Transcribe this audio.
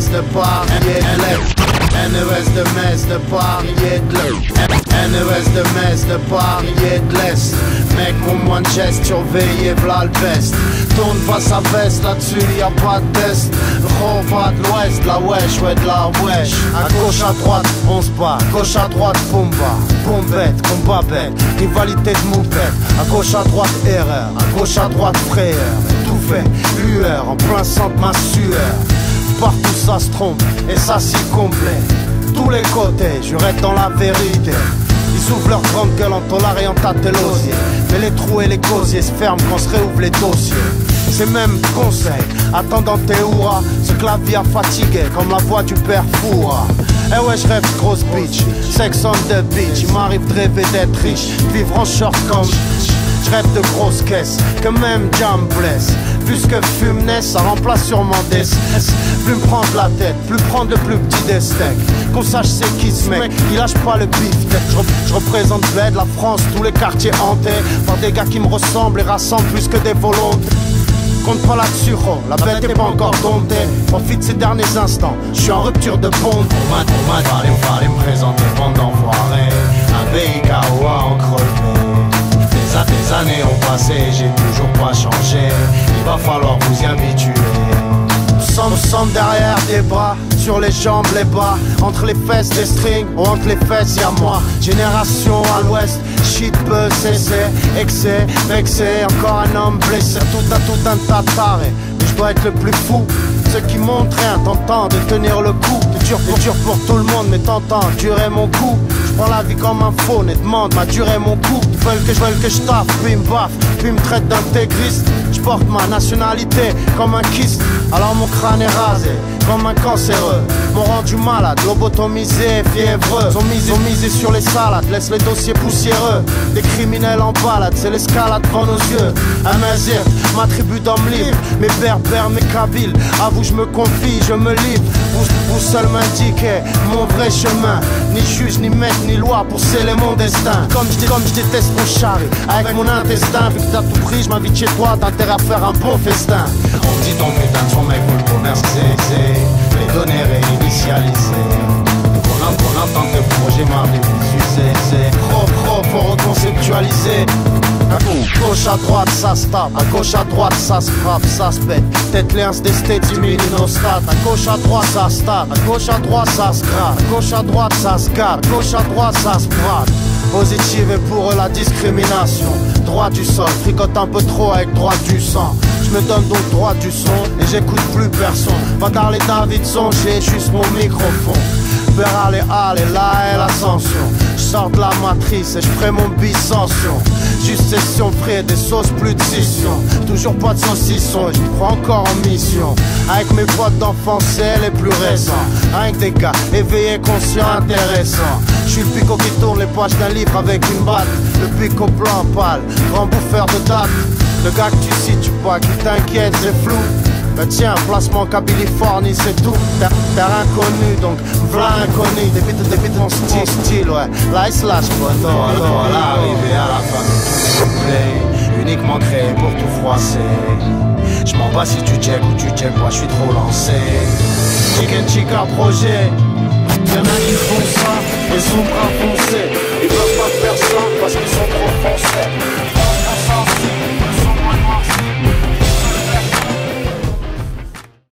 Metz de Paris et de l'Est. NES de Metz de Paris et de l'Est. NES de Metz de Paris et de l'Est. Mec, mon moins de geste, surveillez v'là le best. Tourne pas sa veste, là-dessus y'a pas de test. Va de l'ouest, la wesh, ouais de la wesh. À gauche, à droite, on se bat. Gauche, à droite, Pumba. Bombette, combat bête, rivalité de moupette. À gauche, à droite, erreur. À gauche, à droite, frayeur. Tout fait, lueur, en plein centre, ma sueur. Partout ça se trompe, et ça s'y complet. Tous les côtés, je reste dans la vérité. Ils ouvrent leur grande gueule en tolard et en tâté l'osier. Mais les trous et les gosiers se ferment quand se réouvrent les dossiers. C'est même conseil, attendant tes hurrahs. Ce que la vie a fatigué, comme la voix du père Foura. Eh ouais, je rêve de grosse bitch, sex on the beach. Il m'arrive de rêver d'être riche, vivre en short comme je rêve de grosses caisses, que même Jam blesse. Puisque fume naisse, ça remplace sûrement des cesses. Plus me prendre la tête, plus prendre le plus petit des steaks. Qu'on sache c'est qui ce mec, il lâche pas le bif. Je représente Bled, la France, tous les quartiers hantés par des gars qui me ressemblent et rassemblent plus que des volontés. Compte pas là-dessus, oh, la bête est pas encore domptée. Profite ces derniers instants, je suis en rupture de pompe. Fallait me présenter pendant foiré. Un pays KO en crevé. Des années ont passé, j'ai toujours pas changé. Il va falloir vous y habituer. Nous sommes derrière des bras, sur les jambes les bas. Entre les fesses des strings, ou entre les fesses y'a moi. Génération à l'ouest, shit peut cesser. Excès, vexé, encore un homme blessé. Tout un tas de tarés, mais je dois être le plus fou. Ceux qui montrent rien, tentant de tenir le coup. C'est dur pour tout le monde, mais tentant durer mon coup. Je prends la vie comme un faune et demande ma durée mon coup. Ils veulent que je taffe, puis me baffe, puis me traite d'intégriste. Je porte ma nationalité comme un kyste. Alors mon crâne est rasé, comme un cancéreux. M'ont rendu malade, lobotomisé, fiévreux. Ils ont misé sur les salades, laisse les dossiers poussiéreux. Des criminels en balade, c'est l'escalade devant nos yeux. Un nazir, ma tribu d'hommes libres. Mes berbères, mes kabyles, à vous je me confie, je me livre. Vous seul m'indiquez mon vrai chemin. Ni juge, ni maître, ni loi pour sceller mon destin. Comme je déteste mon chari, avec mon intestin. Vu que t'as tout pris, je m'invite chez toi, t'as intérêt à faire un bon festin. On dit ton putain de son mec, faut le commercer. Les données réinitialisées. On entend que le projet m'a diffusé. C'est trop, faut reconceptualiser. À gauche à droite ça se tape, à gauche à droite ça se frappe, ça se pète. Tête les des stades, 10 000 inostats. À gauche à droite ça se tape, à gauche à droite ça se gratte. À gauche à droite ça se garde, à gauche à droite ça se brade. Positive et pour eux la discrimination. Droit du sol, fricote un peu trop avec droit du sang. Je me donne donc droit du son et j'écoute plus personne. Va dans les Davidson, j'ai juste mon microphone. Vers aller, là est l'ascension. Je sors de la matrice et je ferai mon biscension. Juste session près des sauces, plus de scission. Toujours pas de saucisson, je me crois encore en mission. Avec mes potes d'enfance, c'est les plus récents. Avec des gars éveillés, conscients, intéressants. Je suis le pico qui tourne les pages d'un livre avec une batte. Le pico blanc pâle, grand bouffeur de date. Le gars que tu situes pas, qui t'inquiète, c'est flou. Bah tiens, placement Californie, c'est tout. Terre inconnu, donc v'là inconnu. Débite mon style, ouais. Là il se lâche pas, à l'arrivée à la fin du uniquement créé pour tout froisser. Je m'en bats si tu check ou tu check, moi je suis trop lancé. Chica projet. Y'en a qui font ça, et sont bras foncés. Ils peuvent pas faire ça parce qu'ils sont trop foncés.